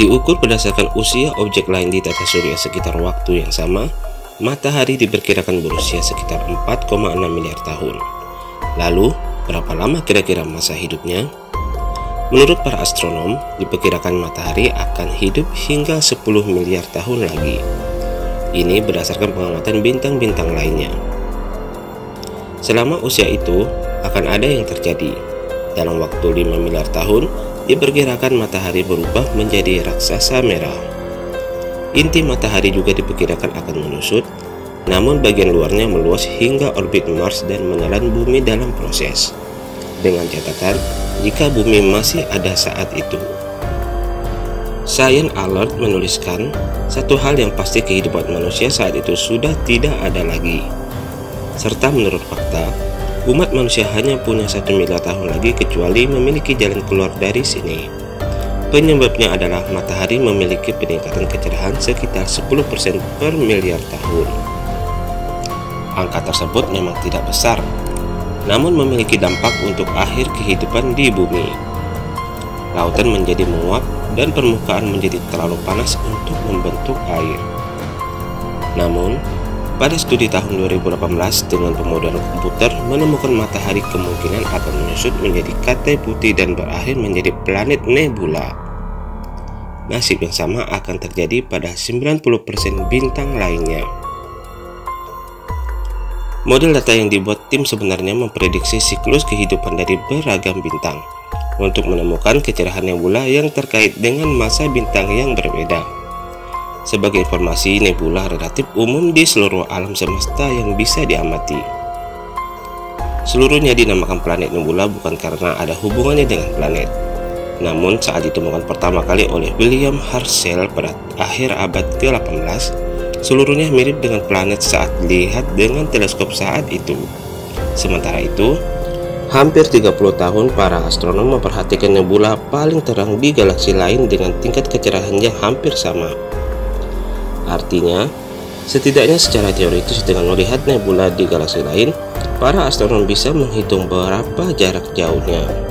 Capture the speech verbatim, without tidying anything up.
Diukur berdasarkan usia objek lain di tata surya sekitar waktu yang sama, matahari diperkirakan berusia sekitar empat koma enam miliar tahun. Lalu, berapa lama kira-kira masa hidupnya? Menurut para astronom, diperkirakan matahari akan hidup hingga sepuluh miliar tahun lagi. Ini berdasarkan pengamatan bintang-bintang lainnya. Selama usia itu, akan ada yang terjadi. Dalam waktu lima miliar tahun, diperkirakan matahari berubah menjadi raksasa merah. Inti matahari juga diperkirakan akan menyusut, namun bagian luarnya meluas hingga orbit Mars dan menelan bumi dalam proses. Dengan catatan, jika bumi masih ada saat itu. Science Alert menuliskan, satu hal yang pasti kehidupan manusia saat itu sudah tidak ada lagi. Serta menurut fakta, umat manusia hanya punya satu miliar tahun lagi kecuali memiliki jalan keluar dari sini. Penyebabnya adalah matahari memiliki peningkatan kecerahan sekitar sepuluh persen per miliar tahun. Angka tersebut memang tidak besar, namun memiliki dampak untuk akhir kehidupan di bumi. Lautan menjadi menguap dan permukaan menjadi terlalu panas untuk membentuk air. Namun, pada studi tahun dua ribu delapan belas dengan pemodelan komputer menemukan matahari kemungkinan akan menyusut menjadi katai putih dan berakhir menjadi planet nebula. Nasib yang sama akan terjadi pada sembilan puluh persen bintang lainnya. Model data yang dibuat tim sebenarnya memprediksi siklus kehidupan dari beragam bintang untuk menemukan kecerahan nebula yang terkait dengan masa bintang yang berbeda. Sebagai informasi, nebula relatif umum di seluruh alam semesta yang bisa diamati. Seluruhnya dinamakan planet nebula bukan karena ada hubungannya dengan planet. Namun saat ditemukan pertama kali oleh William Herschel pada akhir abad ke delapan belas, seluruhnya mirip dengan planet saat dilihat dengan teleskop saat itu. Sementara itu, hampir tiga puluh tahun para astronom memperhatikan nebula paling terang di galaksi lain dengan tingkat kecerahan yang hampir sama. Artinya, setidaknya secara teoritis dengan melihat nebula di galaksi lain, para astronom bisa menghitung berapa jarak jauhnya.